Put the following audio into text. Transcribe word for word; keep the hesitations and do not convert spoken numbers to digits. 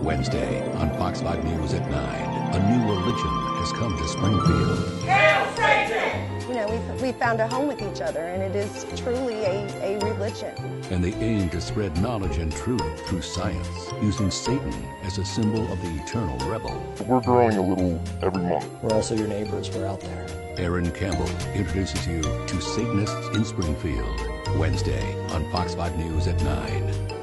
Wednesday on Fox five News at nine. A new religion has come to Springfield. Hail Satan! You know, we've, we found a home with each other, and it is truly a, a religion. And they aim to spread knowledge and truth through science, using Satan as a symbol of the eternal rebel. We're growing a little every month. We're also your neighbors. We're out there. Aaron Campbell introduces you to Satanists in Springfield. Wednesday on Fox five News at nine.